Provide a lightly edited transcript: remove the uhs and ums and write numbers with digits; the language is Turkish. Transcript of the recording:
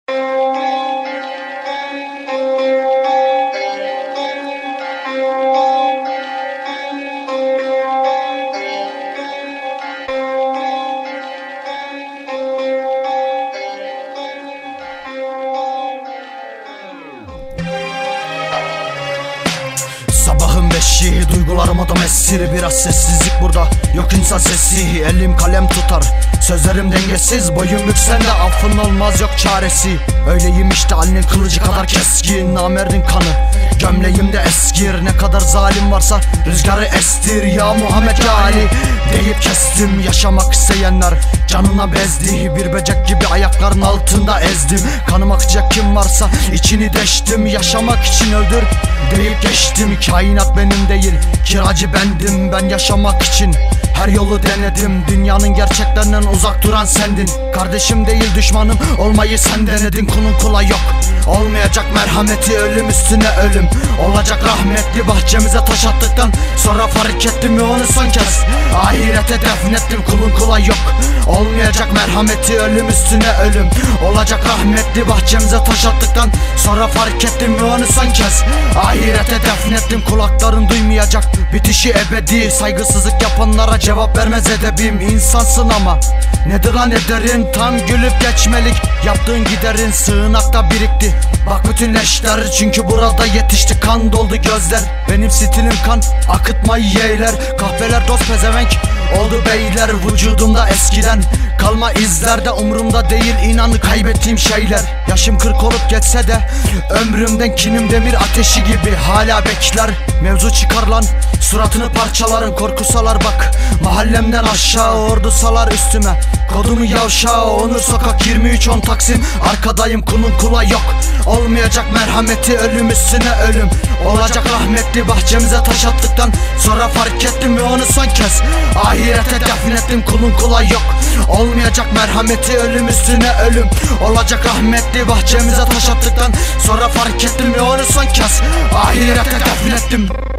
Sabahın beşi, duygularım adam esir. Biraz sessizlik burada, yok insan sesi. Elim kalem tutar, sözlerim dengesiz. Boyum yüksen de affın olmaz, yok çaresi. Öyleyim işte, Ali'nin kılıcı kadar keskin. Namerdin kanı gömleğimde eskir. Ne kadar zalim varsa rüzgarı estir. Ya Muhammed ya Ali deyip kestim. Yaşamak isteyenler canına bezdi. Bir böcek gibi ayakların altında ezdim. Kanım akacak kim varsa içini deştim. Yaşamak için öldür deyip geçtim. Kainat benim değil, kiracı bendim. Ben yaşamak için her yolu denedim. Dünyanın gerçeklerinden uzak duran sendin. Kardeşim değil düşmanım olmayı sen denedin. Kulun kula yok, olmayacak merhameti. Ölüm üstüne ölüm, olacak rahmetli. Bahçemize taş attıktan sonra fark ettim ya onu son kez ahirete defnettim. Kulun kula yok, olmayacak merhameti. Ölüm üstüne ölüm, olacak rahmetli. Bahçemize taş attıktan sonra fark ettim ya onu son kez ahirete defnettim. Kulakların duymayacak bitişi ebedi. Saygısızlık yapanlara cevap vermez edebim. İnsansın ama nedir lan ederin? Tam gülüp geçmelik yaptığın giderin. Sığınakta birikti bak bütün leşler, çünkü burada yetişti. Kan doldu gözler, benim stilim kan akıtmayı yeğler. Kahveler dost pezevenk oldu beyler. Vücudumda eskiden kalma izlerde, umurumda değil inan kaybettiğim şeyler. Yaşım 40 olup geçse de ömrümden kinim demir ateşi gibi hala bekler. Mevzu çıkar lan suratını parçalarım. Korkusalar bak mahallemden aşağı, ordusalar üstüme kodumu yavşağı. Onur sokak 23-10 Taksim, arkadayım kulun kula yok, olmayacak merhameti. Ölüm üstüne ölüm, olacak rahmetli. Bahçemize taş attıktan sonra fark ettim ve onu son kez ahirete defnettim. Kulun kula yok, olmayacak merhameti. Ölüm üstüne ölüm, olacak rahmetli. Bahçemize taş attıktan sonra fark ettim ve onu son kez ahirete defnettim.